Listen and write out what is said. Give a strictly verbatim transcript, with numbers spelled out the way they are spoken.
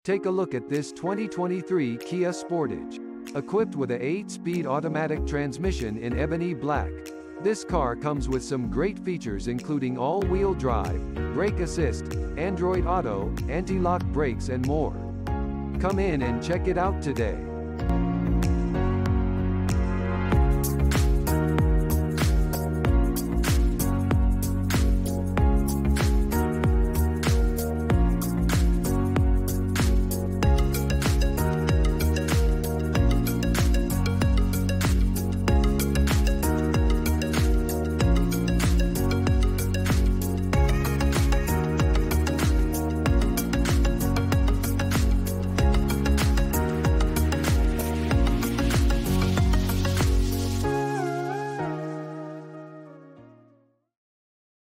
Take a look at this twenty twenty-three Kia Sportage. Equipped with a eight-speed automatic transmission in ebony black, this car comes with some great features including all-wheel drive, brake assist, Android Auto, anti-lock brakes and more. Come in and check it out today.